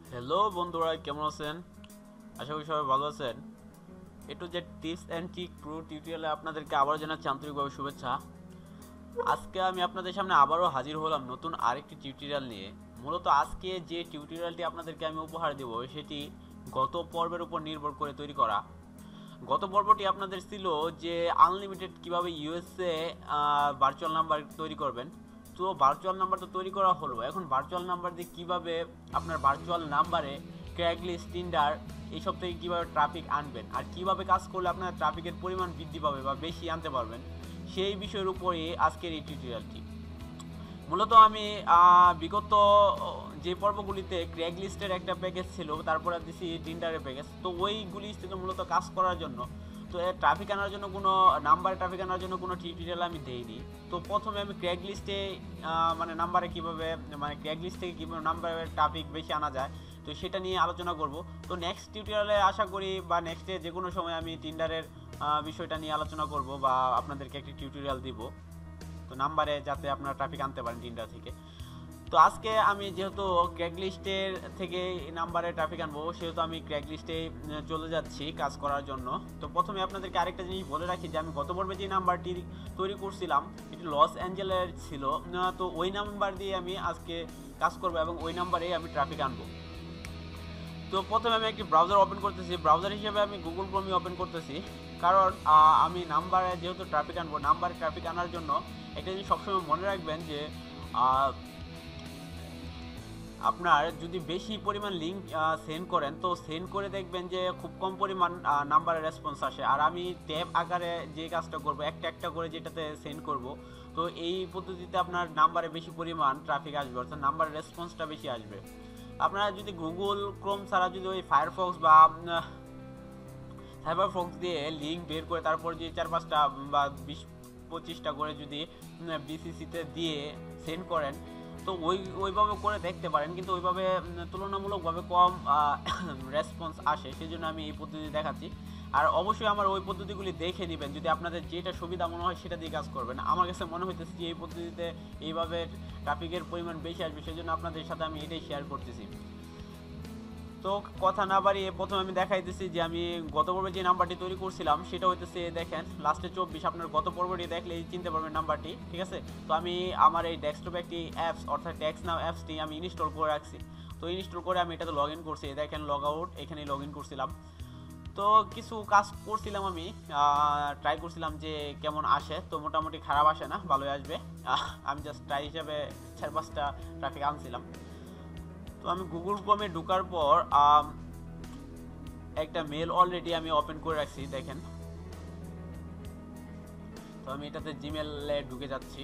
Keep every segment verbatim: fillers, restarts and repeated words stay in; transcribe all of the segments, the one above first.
Hello বন্ধুরা, কেমন আছেন? আশা করি সবাই ভালো আছেন। একটু যে টিপস অ্যান্ড ট্রিক প্রো টিউটোরিয়ালে আপনাদেরকে আবার জানাচ্ছি আন্তরিকভাবে শুভেচ্ছা। আজকে আমি আপনাদের সামনে আবারও হাজির হলাম নতুন আরেকটি টিউটোরিয়াল নিয়ে। মূলত আজকে যে টিউটোরিয়ালটি আপনাদেরকে আমি উপহার দেব সেটি গত পর্বের উপর নির্ভর করে তৈরি করা। গত পর্বটি আপনাদের ছিল যে আনলিমিটেড কিভাবে ইউএসএ ভার্চুয়াল নাম্বার তৈরি করবেন। তো ভার্চুয়াল নাম্বার তো তৈরি করা হলো, এখন ভার্চুয়াল নাম্বার দিয়ে কীভাবে আপনার ভার্চুয়াল নাম্বারে ক্র্যাগলিস্ট, টিন্ডার এইসব থেকে কীভাবে ট্রাফিক আনবেন আর কীভাবে কাজ করলে আপনার ট্রাফিকের পরিমাণ বৃদ্ধি পাবে বা বেশি আনতে পারবেন, সেই বিষয়ের উপরেই আজকের এই টিউটোরিয়ালটি। মূলত আমি বিগত যে পর্বগুলিতে ক্র্যাগলিস্টের একটা প্যাকেজ ছিল, তারপরে দিছি টিন্ডারের প্যাকেজ, তো ওইগুলি ছিল মূলত কাজ করার জন্য। তো ট্রাফিক আনার জন্য কোনো নাম্বারে ট্রাফিক আনার জন্য কোনো টিউটোরিয়াল আমি দেইনি। তো প্রথমে আমি ক্র্যাগলিস্টে মানে নাম্বারে কীভাবে মানে ক্র্যাগলিস্ট থেকে কীভাবে নাম্বারে ট্রাফিক বেশি আনা যায়, তো সেটা নিয়ে আলোচনা করব। তো নেক্সট টিউটোরিয়ালে আশা করি বা নেক্সটে যে কোনো সময় আমি টিন্ডারের বিষয়টা নিয়ে আলোচনা করব বা আপনাদেরকে একটি টিউটোরিয়াল দিব, তো নাম্বারে যাতে আপনারা ট্রাফিক আনতে পারেন টিন্ডার থেকে। তো আজকে আমি যেহেতু ক্র্যাগলিস্টের থেকে নাম্বারে ট্রাফিক আনবো, সেহেতু আমি ক্র্যাগলিস্টে চলে যাচ্ছি কাজ করার জন্য। তো প্রথমে আপনাদেরকে আরেকটা জিনিস বলে রাখি যে আমি গত পর্বে যে নাম্বারটি তৈরি করছিলাম এটি লস অ্যাঞ্জেলের ছিল। তো ওই নাম্বার দিয়ে আমি আজকে কাজ করবো এবং ওই নাম্বারেই আমি ট্রাফিক আনবো। তো প্রথমে আমি একটি ব্রাউজার ওপেন করতেছি, ব্রাউজার হিসেবে আমি গুগল ক্রোমই ওপেন করতেছি, কারণ আমি নাম্বারে যেহেতু ট্রাফিক আনবো, নাম্বারে ট্রাফিক আনার জন্য একটা জিনিস সবসময় মনে রাখবেন যে আপনার যদি বেশি পরিমাণ লিঙ্ক সেন্ড করেন, তো সেন্ড করে দেখবেন যে খুব কম পরিমাণ নাম্বারের রেসপন্স আসে। আর আমি ট্যাব আকারে যে কাজটা করব, একটা একটা করে যেটাতে সেন্ড করব, তো এই পদ্ধতিতে আপনার নাম্বারে বেশি পরিমাণ ট্রাফিক আসবে, অর্থাৎ নাম্বারের রেসপন্সটা বেশি আসবে। আপনারা যদি গুগল ক্রোম ছাড়া যদি ওই ফায়ারফক্স বা ফায়ারফক্স দিয়ে লিঙ্ক বের করে তারপর যে চার পাঁচটা বা বিশ পঁচিশটা করে যদি বিসিসিতে দিয়ে সেন্ড করেন, তো ওই ওইভাবে করে দেখতে পারেন, কিন্তু ওইভাবে তুলনামূলকভাবে কম রেসপন্স আসে। সেই জন্য আমি এই পদ্ধতি দেখাচ্ছি। আর অবশ্যই আমার ওই পদ্ধতিগুলি দেখে নেবেন, যদি আপনাদের যেটা সুবিধা মনে হয় সেটা দিয়ে কাজ করবেন। আমার কাছে মনে হইতেছে যে এই পদ্ধতিতে এইভাবে ট্রাফিকের পরিমাণ বেশি আসবে, সেই জন্য আপনাদের সাথে আমি এটাই শেয়ার করতেছি। তো কথা না বাড়িয়ে প্রথমে আমি দেখাইতেছি যে আমি গত পর্বে যে নাম্বারটি তৈরি করছিলাম সেটা হইতেছে, দেখেন লাস্টে চব্বিশ। আপনার গত পর্বটি দেখলেই চিনতে পারবেন নাম্বারটি, ঠিক আছে? তো আমি আমার এই ডেস্কটপে একটি অ্যাপস অর্থাৎ ট্যাক্স নাও অ্যাপসটি আমি ইনস্টল করে রাখছি। তো ইনস্টল করে আমি এটাতে লগ ইন করছি, দেখেন লগ আউট, এখানেই লগ ইন করছিলাম। তো কিছু কাজ করছিলাম, আমি ট্রাই করছিলাম যে কেমন আসে। তো মোটামুটি খারাপ আসে না, ভালোই আসবে। আমি জাস্ট ট্রাই হিসাবে চার পাঁচটা ট্রাফিক আনছিলাম। তো আমি গুগল ক্রোমে ঢোকার পর একটা মেল অলরেডি আমি ওপেন করে রাখছি, দেখেন। তো আমি এটাতে জিমেলে ঢুকে যাচ্ছি।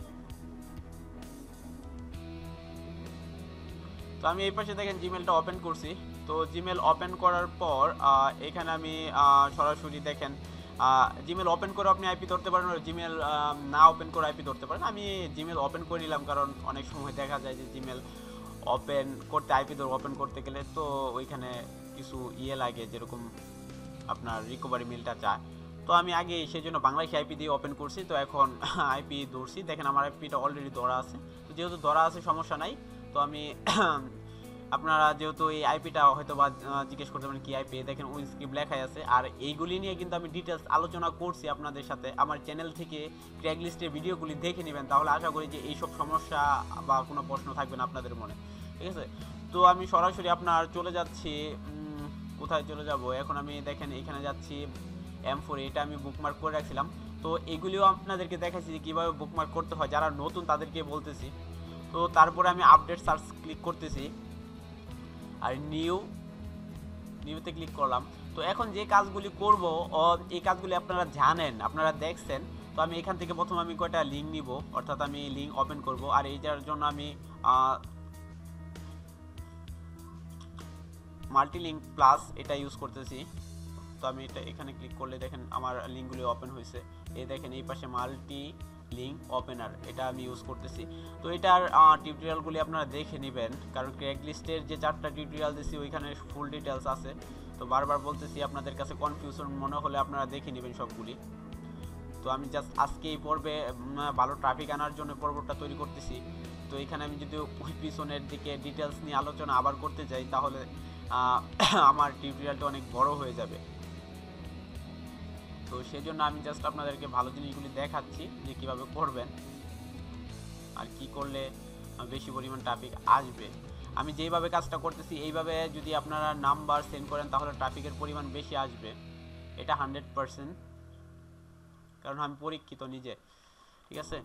তো আমি এই পাশে দেখেন জিমেলটা ওপেন করছি। তো জিমেল ওপেন করার পর এখানে আমি সরাসরি দেখেন জিমেল ওপেন করে আপনি আইপি ধরতে পারেন, জিমেল না ওপেন করে আইপি ধরতে পারেন। আমি জিমেল ওপেন করে নিলাম, কারণ অনেক সময় দেখা যায় যে জিমেল ওপেন করতে আইপি ধর ওপেন করতে গেলে তো ওইখানে কিছু ইয়ে লাগে, যেরকম আপনার রিকভারি মেলটা চায়। তো আমি আগে সেই জন্য বাংলাদেশি আইপি দিয়ে ওপেন করছি। তো এখন আইপি ধরছি, দেখেন আমার আইপিটা অলরেডি ধরা আছে। তো যেহেতু ধরা আছে সমস্যা নাই। তো আমি আপনারা যেহেতু এই আইপিটা হয়তো বা জিজ্ঞেস করতে পারেন কি আইপি, দেখেন ওই স্ক্রিপ্ট লেখাই আছে। আর এইগুলি নিয়ে কিন্তু আমি ডিটেলস আলোচনা করছি আপনাদের সাথে। আমার চ্যানেল থেকে ক্র্যাগলিস্টের ভিডিওগুলি দেখে নেবেন, তাহলে আশা করি যে এইসব সমস্যা বা কোনো প্রশ্ন থাকবে না আপনাদের মনে, ঠিক আছে? তো আমি সরাসরি আপনার চলে যাচ্ছি, কোথায় চলে যাব এখন, আমি দেখেন এখানে যাচ্ছি এম ফোর, এটা আমি বুকমার্ক করে রাখছিলাম। তো এগুলিও আপনাদেরকে দেখাচ্ছি যে কীভাবে বুকমার্ক করতে হয়, যারা নতুন তাদেরকে বলতেছি। তো তারপরে আমি আপডেট সার্চ ক্লিক করতেছি আর নিউ নিউতে ক্লিক করলাম। তো এখন যে কাজগুলি করব এই কাজগুলি আপনারা জানেন, আপনারা দেখছেন। তো আমি এখান থেকে প্রথম আমি কয়টা লিঙ্ক নিব, অর্থাৎ আমি লিঙ্ক ওপেন করব। আর এইটার জন্য আমি মাল্টি লিঙ্ক প্লাস এটা ইউজ করতেছি। তো আমি এটা এখানে ক্লিক করলে দেখেন আমার লিঙ্কগুলি ওপেন হয়েছে। এই দেখেন এই পাশে মাল্টি লিঙ্ক ওপেনার, এটা আমি ইউজ করতেছি। তো এটার টিউটোরিয়ালগুলি আপনারা দেখে নেবেন, কারণ ক্র্যাগলিস্টের যে চারটা টিউটোরিয়াল দিচ্ছি ওইখানে ফুল ডিটেলস আছে। তো বারবার বলতেছি, আপনাদের কাছে কনফিউশন মনে হলে আপনারা দেখে নেবেন সবগুলি। তো আমি জাস্ট আজকে এই পর্বে ভালো ট্রাফিক আনার জন্য পর্বটা তৈরি করতেছি। তো তো এখানে আমি যদি ওই পিছনের দিকে ডিটেলস নিয়ে আলোচনা আবার করতে যাই তাহলে আমার টিউটোরিয়ালটা অনেক বড় হয়ে যাবে। তো সেই জন্য আমি জাস্ট আপনাদেরকে ভালো জিনিসগুলি দেখাচ্ছি যে কীভাবে করবেন আর কি করলে বেশি পরিমাণ ট্রাফিক আসবে। আমি যেইভাবে কাজটা করতেছি এইভাবে যদি আপনারা নাম্বার সেন্ড করেন তাহলে ট্রাফিকের পরিমাণ বেশি আসবে, এটা হান্ড্রেড পারসেন্ট, কারণ আমি পরীক্ষিত নিজে। ঠিক আছে,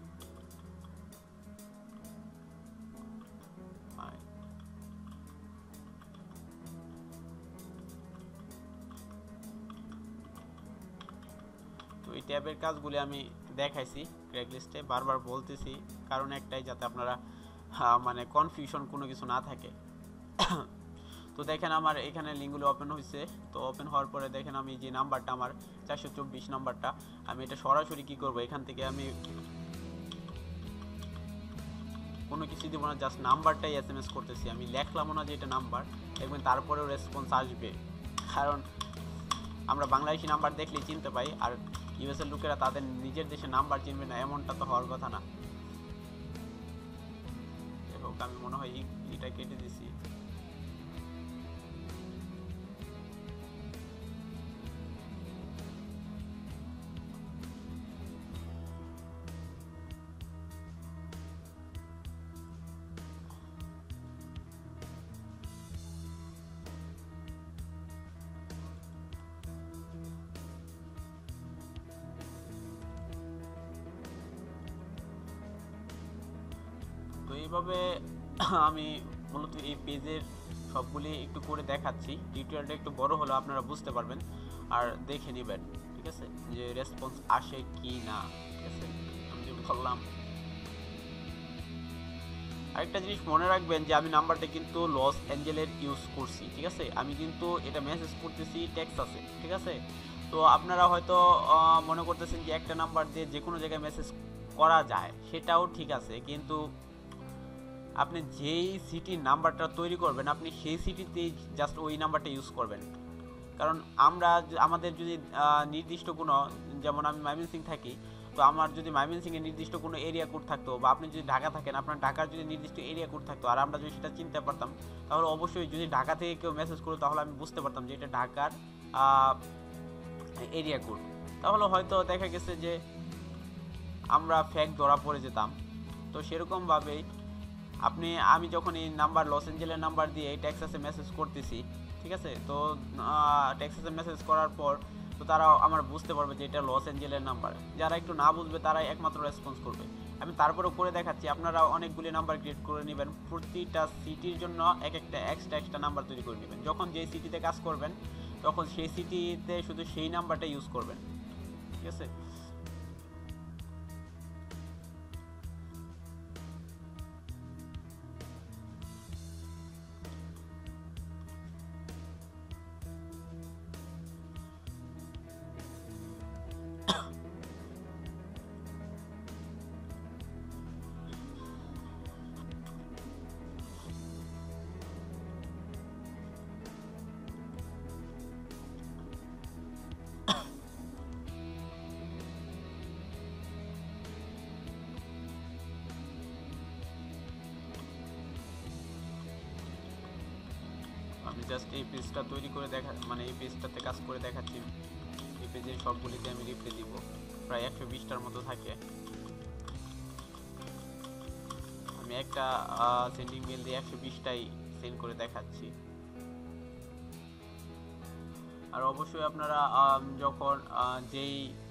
তো এই ট্যাবের কাজগুলি আমি দেখাইছি ক্র্যাকলিস্টে, বারবার বলতেছি কারণ একটাই, যাতে আপনারা মানে কনফিউশন কোনো কিছু না থাকে। তো দেখেন আমার এখানে লিঙ্কগুলো ওপেন হয়েছে। তো ওপেন হওয়ার পরে দেখেন আমি যে নাম্বারটা আমার চারশো চব্বিশ নাম্বারটা, আমি এটা সরাসরি কি করব, এখান থেকে আমি কোনো কিছু দিব না, জাস্ট নাম্বারটাই এস এম এস করতেছি। আমি লেখলামও না যে এটা নাম্বার, দেখবেন তারপরেও রেসপন্স আসবে, কারণ আমরা বাংলাদেশি নাম্বার দেখলেই চিনতে পাই, আর ইউএস এর লোকেরা তাদের নিজের দেশে নাম্বার চিনবে না এমনটা তো হওয়ার কথা না। হোক, আমি মনে হয় এটা কেটে দিছি। তো এইভাবে আমি মূলত এই পেজের সবগুলি একটু করে দেখাচ্ছি, টিউটোরিয়ালটা একটু বড় হলে আপনারা বুঝতে পারবেন আর দেখে নেবেন। ঠিক আছে, যে রেসপন্স আসে কি না। ঠিক আছে, আমি যে বললাম আরেকটা জিনিস মনে রাখবেন যে আমি নাম্বারটা কিন্তু লস অ্যাঞ্জেলের ইউজ করছি। ঠিক আছে, আমি কিন্তু এটা মেসেজ করতেছি টেক্সাসে। ঠিক আছে, তো আপনারা হয়তো মনে করতেছেন যে একটা নাম্বার দিয়ে যে কোনো জায়গায় মেসেজ করা যায়, সেটাও ঠিক আছে, কিন্তু আপনি যেই সিটির নাম্বারটা তৈরি করবেন আপনি সেই সিটিতেই জাস্ট ওই নাম্বারটা ইউজ করবেন। কারণ আমরা আমাদের যদি নির্দিষ্ট কোনো, যেমন আমি ময়মনসিংহ থাকি, তো আমার যদি ময়মনসিংহের নির্দিষ্ট কোনো এরিয়া কোড থাকতো, বা আপনি যদি ঢাকা থাকেন আপনার ঢাকার যদি নির্দিষ্ট এরিয়া কোড থাকতো, আর আমরা যদি সেটা চিনতে পারতাম, তাহলে অবশ্যই যদি ঢাকা থেকে কেউ মেসেজ করতো তাহলে আমি বুঝতে পারতাম যে এটা ঢাকার এরিয়া কোড। তাহলে হয়তো দেখা গেছে যে আমরা ফ্যাক ধরা পড়ে যেতাম। তো সেরকমভাবেই আপনি আমি যখন এই নাম্বার লস অ্যাঞ্জেলের নাম্বার দিয়ে এই টেক্সাসে মেসেজ করতেছি, ঠিক আছে, তো টেক্সাসে মেসেজ করার পর তো তারা আমার বুঝতে পারবে যে এটা লস অ্যাঞ্জেলের নাম্বার। যারা একটু না বুঝবে তারাই একমাত্র রেসপন্স করবে। আমি তারপরেও করে দেখাচ্ছি, আপনারা অনেকগুলি নাম্বার ক্রিয়েট করে নেবেন, প্রতিটা সিটির জন্য এক একটা এক্সট্রা এক্সট্রা নাম্বার তৈরি করে নেবেন। যখন যেই সিটিতে কাজ করবেন তখন সেই সিটিতে শুধু সেই নাম্বারটা ইউজ করবেন। ঠিক আছে, আমি জাস্ট এই পেজটা তৈরি করে দেখা, মানে এই পেজটাতে কাজ করে দেখাচ্ছি। এই পেজের সবগুলিতে আমি রিপ্লাই দিব, প্রায় একশো বিশটার মতো থাকে। আমি একটা সেন্ডিং মেল দিয়ে একশো বিশটাই সেন্ড করে দেখাচ্ছি। আর অবশ্যই আপনারা যখন যেই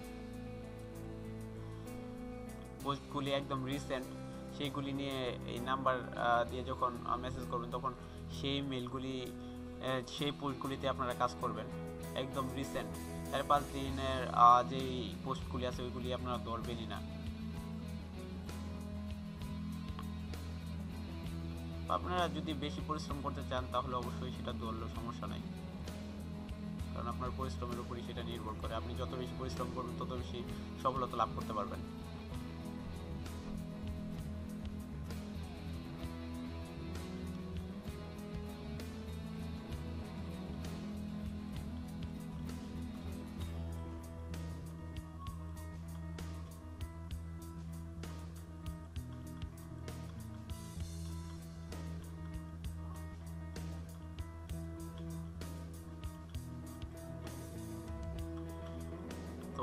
পোস্টগুলি একদম রিসেন্ট সেইগুলি নিয়ে এই নাম্বার দিয়ে যখন মেসেজ করবেন তখন সেই মেলগুলি সেই পোস্টগুলিতে আপনারা কাজ করবেন। একদম রিসেন্ট চার পাঁচ দিনের যেই পোস্টগুলি আছে ওইগুলি আপনারা ধরবেনই না। আপনারা যদি বেশি পরিশ্রম করতে চান তাহলে অবশ্যই সেটা ধরলেও সমস্যা নাই, কারণ আপনার পরিশ্রমের উপরই সেটা নির্ভর করে। আপনি যত বেশি পরিশ্রম করবেন তত বেশি সফলতা লাভ করতে পারবেন।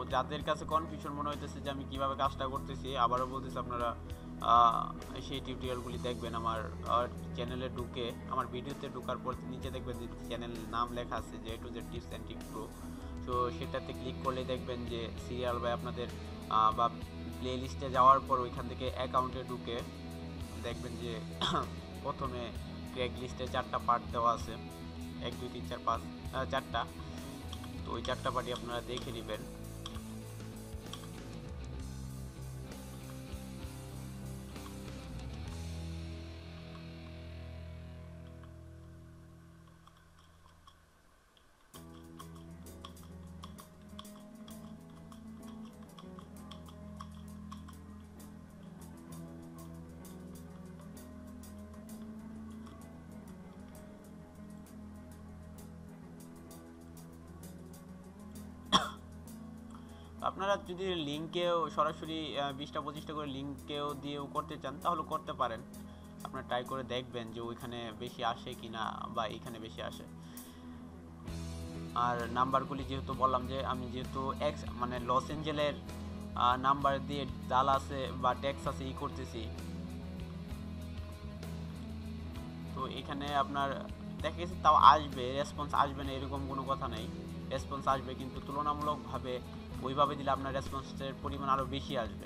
যাদের কাছে কনফিউশন মনে হইতেছে যে আমি কিভাবে কাজটা করতেছি, আবারও বলতেছি আপনারা সেই টিউটোরিয়ালগুলি দেখবেন আমার চ্যানেলে ঢুকে, আমার ভিডিওতে ঢোকার পর নিচে দেখবেন যে চ্যানেল নাম লেখা আছে যে A to Z tips and trick pro. তো সেটাতে ক্লিক করলে দেখবেন যে সিরিয়াল বাই আপনাদের বা প্লে লিস্টে যাওয়ার পর ওইখান থেকে অ্যাকাউন্টে ঢুকে দেখবেন যে প্রথমে ক্র্যাক লিস্টে চারটা পার্ট দেওয়া আছে, এক দুই তিন চার পাঁচ চারটা। তো ওই চারটা পার্টি আপনারা দেখে নেবেন। আপনারা যদি লিঙ্কেও সরাসরি বিশটা পঁচিশটা করে লিঙ্কেও দিয়েও করতে চান তাহলে করতে পারেন। আপনারা ট্রাই করে দেখবেন যে ওইখানে বেশি আসে কিনা বা এইখানে বেশি আসে। আর নাম্বারগুলি যেহেতু বললাম যে আমি যেহেতু এক্স মানে লস এঞ্জেলের নাম্বার দিয়ে জাল আছে বা ট্যাক্স আছে ই করতেছি, তো এখানে আপনার দেখা গেছে তাও আসবে, রেসপন্স আসবে না এরকম কোনো কথা নেই। রেসপন্স আসবে, কিন্তু তুলনামূলকভাবে ওইভাবে দিলে আপনার রেসপন্সের পরিমাণ আরও বেশি আসবে।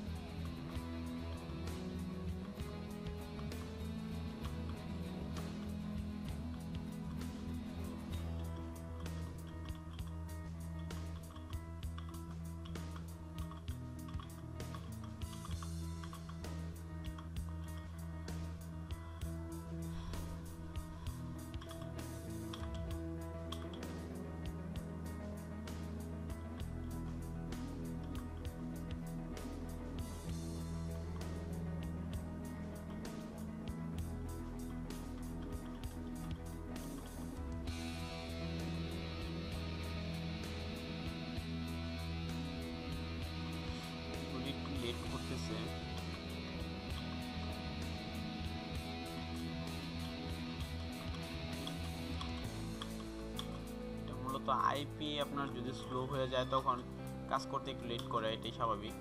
মূলত আইপি আপনার যদি স্লো হয়ে যায় তখন কাজ করতে একটু লেট করে, এটাই স্বাভাবিক।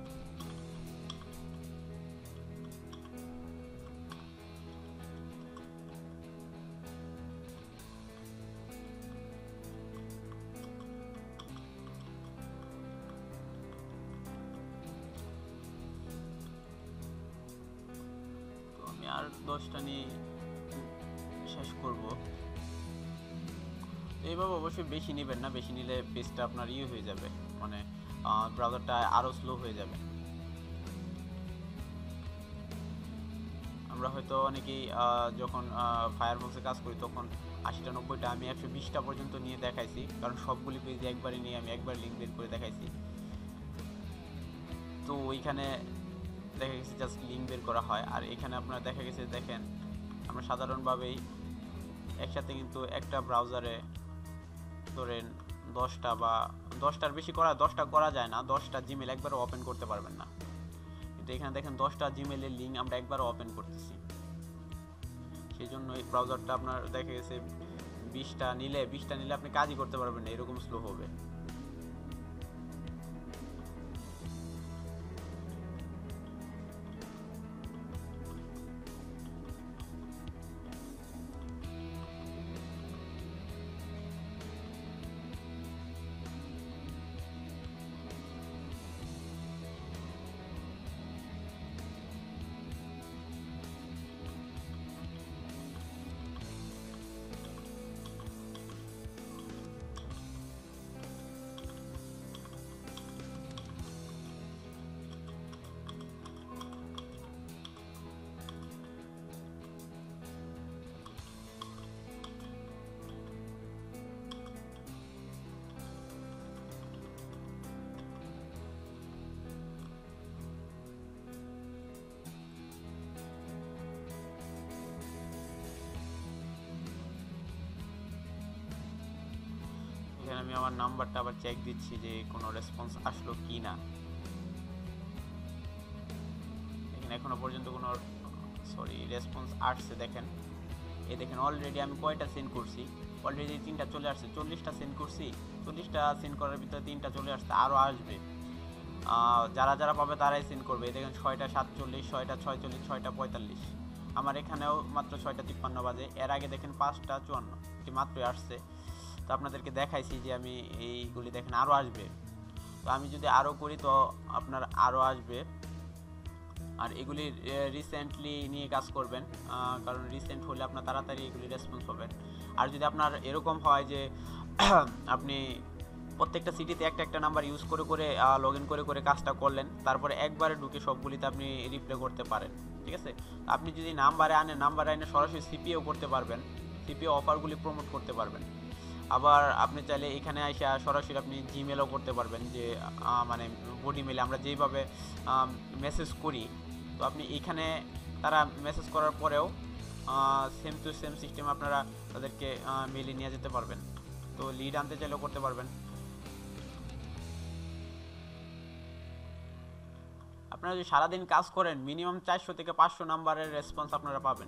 তো আমি আর দশটা নিয়ে শেষ করব। এইভাবে অবশ্যই বেশি নেবেন না, বেশি নিলে পেজটা আপনার ইয়ে হয়ে যাবে, মানে ব্রাউজারটা আরও স্লো হয়ে যাবে। আমরা হয়তো অনেকেই যখন ফায়ারফক্সে কাজ করি তখন আশিটা নব্বইটা আমি একশো বিশটা পর্যন্ত নিয়ে দেখাইছি, কারণ সবগুলি পেজে একবারে নিয়ে আমি একবার লিঙ্ক বের করে দেখাইছি। তো ওইখানে দেখা গেছে জাস্ট লিঙ্ক বের করা হয়। আর এখানে আপনার দেখা গেছে দেখেন আমরা সাধারণভাবেই একসাথে কিন্তু একটা ব্রাউজারে ধরেন দশটা বা দশটার বেশি করা দশটা করা যায় না, দশটা জিমেল একবারও ওপেন করতে পারবেন না। কিন্তু এখানে দেখেন দশটা জিমেলের লিঙ্ক আমরা একবারও ওপেন করতেছি। সেই জন্য এই ব্রাউজারটা আপনার দেখা গেছে বিশটা নিলে বিশটা নিলে আপনি কাজই করতে পারবেন না, এরকম স্লো হবে। এখানে আমি আমার নাম্বারটা আবার চেক দিচ্ছি যে কোনো রেসপন্স আসলো কি না। এখানে এখনো পর্যন্ত কোনো সরি রেসপন্স আসছে দেখেন এই দেখেন অলরেডি আমি কয়টা সেন্ড করছি, অলরেডি তিনটা চলে আসছে। চল্লিশটা সেন্ড করছি, চল্লিশটা সেন্ড করার ভিতরে তিনটা চলে আসছে, আরও আসবে। যারা যারা পাবে তারাই সেন্ড করবে। এই দেখেন ছয়টা সাতচল্লিশ, ছয়টা ছয়চল্লিশ, ছয়টা পঁয়তাল্লিশ। আমার এখানেও মাত্র ছয়টা তিপ্পান্ন বাজে। এর আগে দেখেন পাঁচটা চুয়ান্ন, এটি মাত্রই আসছে। তো আপনাদেরকে দেখাইছি যে আমি এইগুলি দেখেন আরও আসবে। তো আমি যদি আরও করি তো আপনার আরও আসবে। আর এগুলি রিসেন্টলি নিয়ে কাজ করবেন, কারণ রিসেন্ট হলে আপনার তাড়াতাড়ি এগুলি রেসপন্স পাবেন। আর যদি আপনার এরকম হয় যে আপনি প্রত্যেকটা সিটিতে একটা একটা নাম্বার ইউজ করে করে লগ ইন করে করে কাজটা করলেন, তারপরে একবারে ঢুকে সবগুলিতে আপনি রিপ্লে করতে পারেন, ঠিক আছে। আপনি যদি নাম্বারে আনেন, নাম্বারে আনে সরাসরি সিপিও করতে পারবেন, সিপিও অফারগুলি প্রমোট করতে পারবেন। আবার আপনি চাইলে এখানে এসে সরাসরি আপনি জিমেলও করতে পারবেন, যে মানে বডি মেলে আমরা যেইভাবে মেসেজ করি, তো আপনি এইখানে তারা মেসেজ করার পরেও সেম টু সেম সিস্টেম আপনারা তাদেরকে মেলে নিয়ে যেতে পারবেন। তো লিড আনতে চাইলেও করতে পারবেন। আপনারা যদি সারাদিন কাজ করেন মিনিমাম চারশো থেকে পাঁচশো নাম্বারের রেসপন্স আপনারা পাবেন।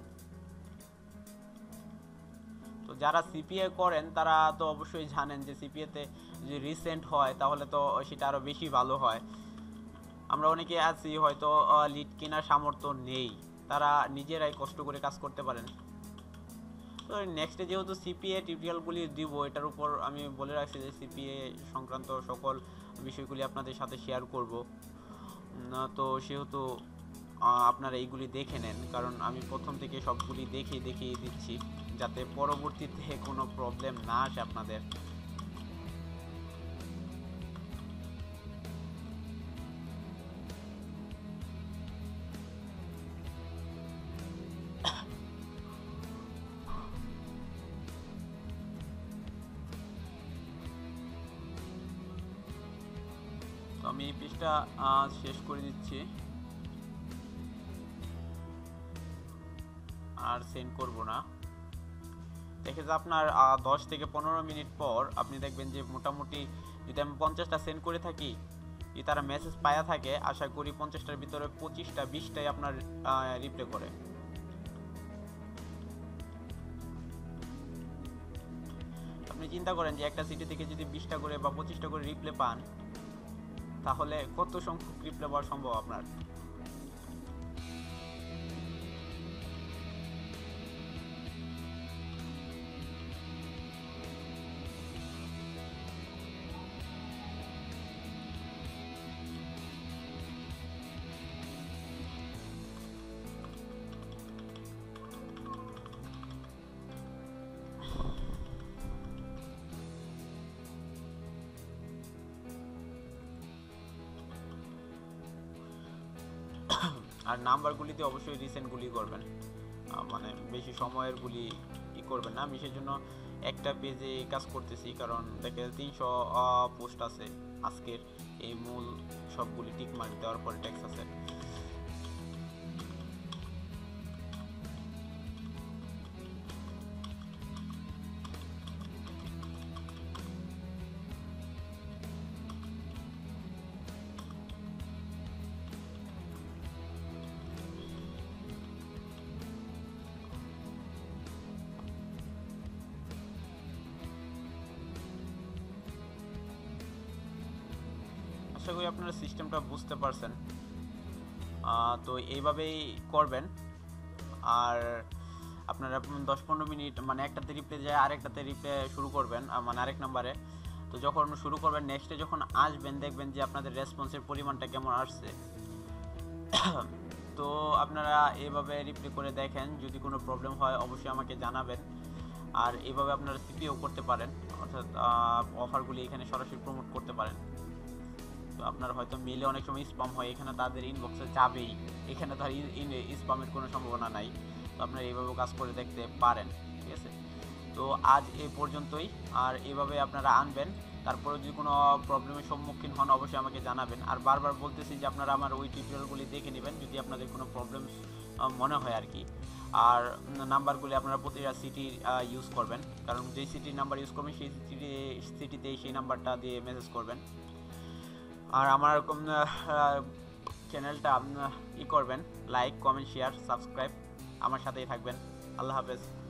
তো যারা সিপিএ করেন তারা তো অবশ্যই জানেন যে সিপিএতে যদি রিসেন্ট হয় তাহলে তো সেটা আরও বেশি ভালো হয়। আমরা অনেকে আছি হয়তো লিড কেনার সামর্থ্য নেই, তারা নিজেরাই কষ্ট করে কাজ করতে পারেন। তো নেক্সটে যেহেতু সিপিএ টিউটোরিয়ালগুলি দিব, এটার উপর আমি বলে রাখছি যে সিপিএ সংক্রান্ত সকল বিষয়গুলি আপনাদের সাথে শেয়ার করব। তো সেহেতু আপনারা এইগুলি দেখে নেন, কারণ আমি প্রথম থেকে সবগুলি দেখে দেখিয়ে দিচ্ছি যাতে পরবর্তীতে কোনো প্রবলেম না আসে আপনাদের। তো আমি এই পেজটা শেষ করে দিচ্ছি আর সেন্ড করব না। দেখে যে আপনার দশ থেকে পনেরো মিনিট পর আপনি দেখবেন যে মোটামুটি যদি আমি পঞ্চাশটা সেন্ড করে থাকি, যদি তারা মেসেজ পায়া থাকে, আশা করি পঞ্চাশটার ভিতরে পঁচিশটা বিশটাই আপনার রিপ্লে করে। আপনি চিন্তা করেন যে একটা সিটি থেকে যদি বিশটা করে বা পঁচিশটা করে রিপ্লে পান, তাহলে কত সংখ্যক রিপ্লে পাওয়া সম্ভব আপনার। আর নাম্বারগুলিতে অবশ্যই রিসেন্টগুলি করবেন, মানে বেশি সময়ের গুলি ই করবেন না। আমি সেই জন্য একটা পেজে কাজ করতেছি, কারণ দেখে তিনশো পোস্ট আছে আজকের, এই মূল সবগুলি টিক মার্ক দেওয়ার পরে ট্যাক্স আছে। আশা করি আপনারা সিস্টেমটা বুঝতে পারছেন। তো এইভাবেই করবেন। আর আপনারা দশ পনেরো মিনিট মানে একটাতে রিপ্লে যায় আরেকটাতে রিপ্লে শুরু করবেন, মানে আরেক নাম্বারে। তো যখন শুরু করবেন নেক্সটে যখন আসবেন দেখবেন যে আপনাদের রেসপন্সের পরিমাণটা কেমন আসছে। তো আপনারা এইভাবে রিপ্লে করে দেখেন, যদি কোনো প্রবলেম হয় অবশ্যই আমাকে জানাবেন। আর এইভাবে আপনারা সিপিও করতে পারেন, অর্থাৎ অফারগুলি এখানে সরাসরি প্রমোট করতে পারেন। তো আপনার হয়তো মেলে অনেক সময় স্প্যাম হয়, এখানে তাদের ইনবক্সে যাবেই, এখানে তো আর স্প্যামের কোনো সম্ভাবনা নাই। তো আপনারা এইভাবেও কাজ করে দেখতে পারেন, ঠিক আছে। তো আজ এই পর্যন্তই। আর এইভাবে আপনারা আনবেন, তারপরে যদি কোনো প্রবলেমের সম্মুখীন হন অবশ্যই আমাকে জানাবেন। আর বারবার বলতেছি যে আপনারা আমার ওই টিউটোরিয়ালগুলি দেখে নেবেন যদি আপনাদের কোনো প্রবলেম মনে হয় আর কি। আর নাম্বারগুলি আপনারা প্রতিটা সিটি ইউজ করবেন, কারণ যেই সিটির নাম্বার ইউজ করবেন সেই সিটি সিটিতেই সেই নাম্বারটা দিয়ে মেসেজ করবেন। আর আমার চ্যানেলটা ই করবেন, লাইক কমেন্ট শেয়ার সাবস্ক্রাইব, আমার সাথেই থাকবেন। আল্লাহ হাফেজ।